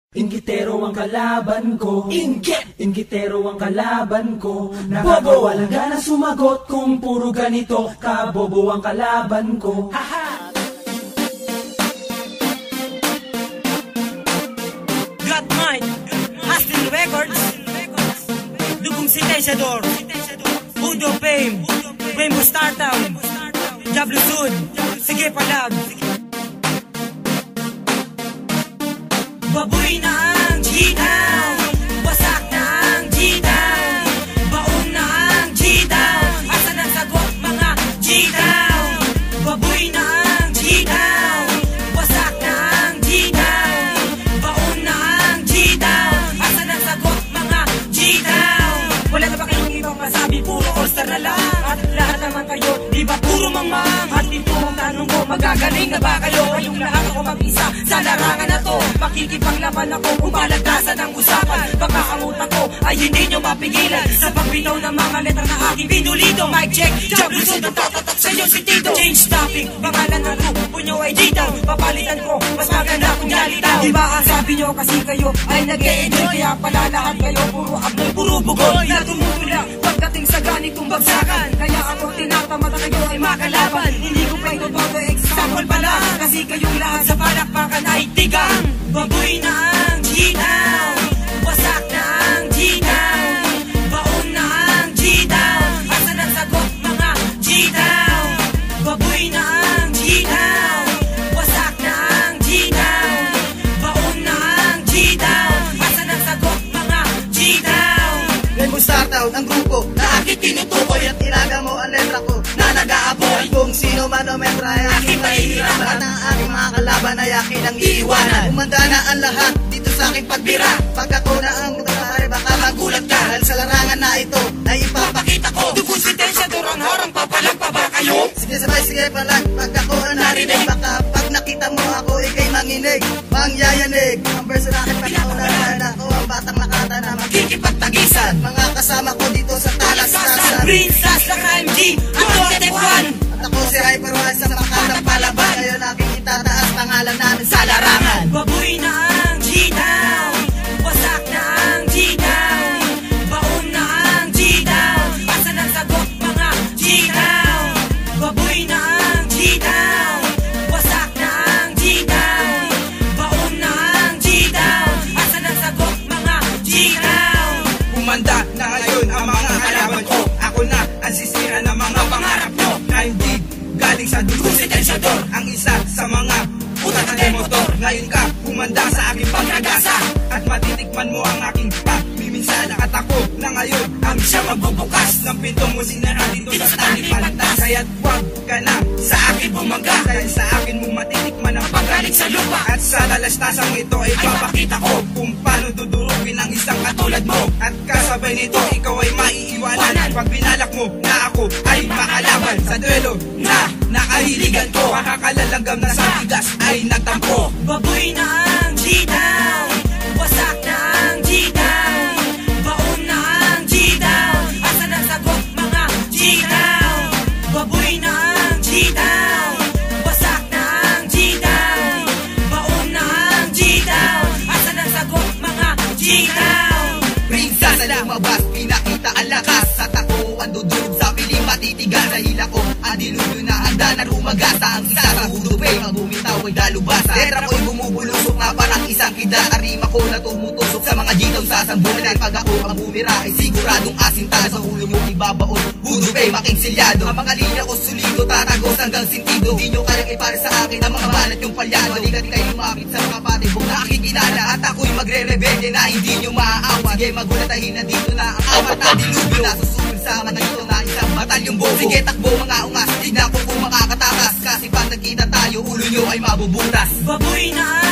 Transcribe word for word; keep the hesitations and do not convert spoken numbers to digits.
Inggitero ang kalaban ko, Inggit! Inggitero ang kalaban ko, nakakawala gana sumagot kung puro ganito, kabobo ang kalaban ko. Haha! God Mind, Astin Records, Dugong Sintesyador, Udo Fame, Rainbow Star Town, W Sud, Sige Palab. Baboy na ang G-Town, wasak na ang G-Town, baon na ang G-Town, asan ang sagot mga G-Town? Baboy na ang G-Town, wasak na ang G-Town, baon na ang G-Town, asan ang sagot mga G-Town? Wala na ba kayong ibang masabi, puro all-star na lang, at lahat naman kayo, di ba puro mang-mang? At ito ang tanong ko, magagaling na ba kayo? Kayong lahat ako mag-isa sa larangan na to, makikipaglaban ako kung balagtasan ang usapan. Baka ang utak ko ay hindi nyo mapigilan sa pagbitaw ng mga letra na aking binulito. Mic check, W Sud ang tatatak sa'yo si Tito. Change topic, pangalan ng grupo nyo ay G-Town, papalitan ko, mas maganda kung Jalitaw. Diba ang sabi nyo kasi kayo ay nag-e-enjoy, kaya pala lahat kayo puro abnoy, puro bugol na tumutula pagdating sa ganitong bagsakan. Kaya ako tinatamata kayo ay makalaban, hindi ko pa ito todo example pala, kasi kayong lahat sa palakpakan ay tigang. Baboy na ang G-Town, wasak na ang G-Town, baon na ang G-Town, asan ang sagot mga G-Town? Baboy na ang G-Town, wasak na ang G-Town, baon na ang G-Town, asan ang sagot mga G-Town? Rainbow Star Town ang grupo na aking tinutukoy, at ilaga mo ang letra ko na nag-aapoy. Kung sino man o metra ay aking mahihirapan, at ang aking mga kalaban ay aking ang iiwanan. Umanda na ang lahat dito sa aking pagbira, pag ako na ang mutapare baka magulat ka, dahil sa larangan na ito ay ipapakita ko. Dugong Sintesyador ang harang, papalang pa ba kayo? Sige sabay sige palang, pag ako ang narinig, baka pag nakita mo ako ikay manginig, mangyayanig. Ang verso na aking pagkaunahan, ako ang batang nakata na makikipagtagisan, mga kasama ko dito sa talastasan. Princess ng M G, ako ang F one, at ako si Hyperwise sa makatang palaban. Ngayon aking itataas pangalan namin sa larangan. Baboy na ang G-Town, wasak na ang G-Town, baon na ang G-Town, asan ang sagot mga G-Town? Baboy na ang G-Town, wasak na ang G-Town, baon na ang G-Town, asan ang sagot mga G-Town? Umanda na ngayon ang mga kalaban ko, ako na ang sisira ng mga pangarap nyo. Na hindi galing sa Dugong Sintesyador, ang isa sa mga utak ng motor. Ngayon ka humanda sa aking pagkagasa, at matitikman mo ang aking pagmiminsala. At ako na ngayon ang siya magbubukas ng pintong mo sinara dito sa tali palantas. Kaya't huwag ka na sa akin bumangga, dahil sa akin mo matitikman ang pagaling sa lupa. At sa lalastasang ito ay papakita ko kung paano dudurugin ang isang katulad mo, at kasabay nito ikaw ay maiiwanan. Pag binalak mo na ako ay makalaban sa duelo na nakahiligan ko, makakalalanggam na sa tigas ay nagtampo. Baboy na ang G-Town, wasak na ang G-Town, baon na ang G-Town, asan ang sagot mga G-Town? Baboy na ang G-Town, wasak na ang G-Town, baon na ang G-Town, asan ang sagot mga G-Town? Princess na lumabas, pinakita ang lakas, at ako ang dudurog sa piling matitigas. Dahil ako ang dilubyo na handa na rumagasa, ang isa sa hudupay magbumitaw ay dalubasa. Letra ko'y bumubulusok na parang isang kida, arima ko na tumutusok sa mga G-Town sasambulan. Pag ako ang bumira ay siguradong asinta, sa ulo nyo ibabaon hudupay makingsilyado. Ang mga linya ko sulido, tatagos hanggang sintido, di nyo kayang ipare sa akin ang mga banat yung palyado. Balikat kayo lumapit sa mga patibong na aking kinala, at ako'y magre-rebelde na hindi nyo maaawa. Sige magulatahin na dito na ang apat na dilubyo, nasusunod sa mga dito na isang batalyong bobo. Sige takbo mga ungas, tignan ko kung makakatakas, kasi pag nagkita tayo ulo nyo ay mabubutas. Baboy na